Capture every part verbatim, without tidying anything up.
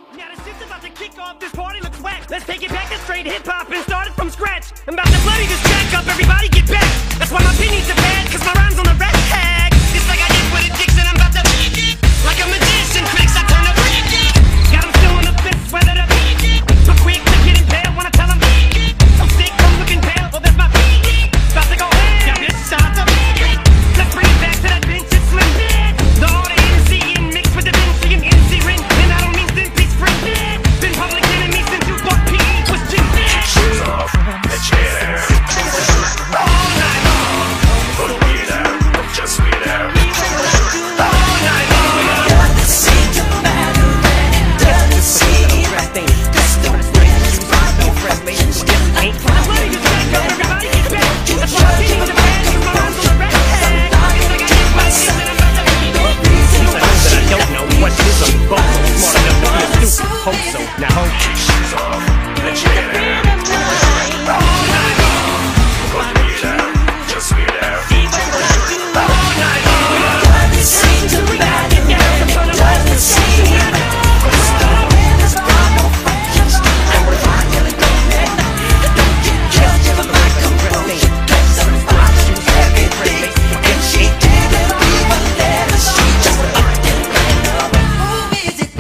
Now the shit's about to kick off, this party looks whack. Let's take it back to straight hip-hop and start it from scratch. I'm about to bloody this track up, everybody get back. That's why my opinions are bad, cause my rhyme's on the red tag. It's like I did with addiction, I'm about to beat it. Like a magician, critics I turn to break it. Got them still on the fence, whether to beat it. But quick to get impaled when I tell them beat it. So sick, I'm looking pale, well that's my beat it. About to go ham, got this shot to beat it. Let's bring it back to that bench, it's slim bit. The order N C and mixed with the Vinci and N C ring. And I don't mean thin piece free bit. Been public enemy since you thought P E was Jim Bit. Shoes off, let's get there. All night long. Put me down, just me there. All night long. Doesn't seem to matter, and it doesn't seem right. Cause the friends brought no friends. Ain't I'm letting you back up, everybody get back. That's why I'm getting the bag, cause my rhyme's on the red tag. It's like I hit my shit and I'm about to beat it. Since I know that I don't know what this is, I'm both smart enough to be a stupid. Hope so. Now hope. Shoes off, let's get there. All night long. Put me down, just me there. All night long. Doesn't seem to matter, and it doesn't seem right. Cause the friends brought no friends. And we're finally going at night. Don't get killed for my composure. Cause I'm watching everything. And she didn't even let us. She just upped and ran up. Who is it?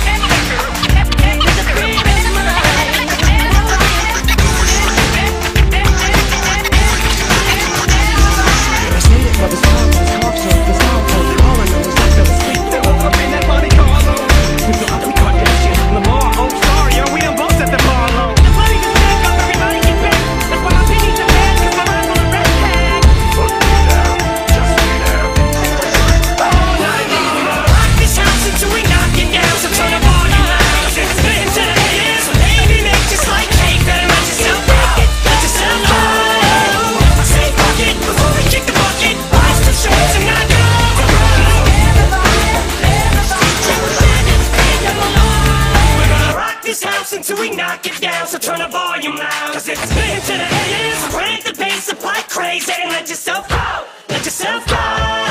Put me down, just me there. Rock this house until we knock it down. So turn the volume loud. It's been to the ears. Baby, make just like cake. Better let yourself out. Let yourself go. Say fuck it before we kick the bucket. Rise to show some not go. We're gonna rock this house until we knock it down. So turn the volume loud. Cause it's been to the ears. Crank the bass up like crazy. And let yourself go. Let yourself go.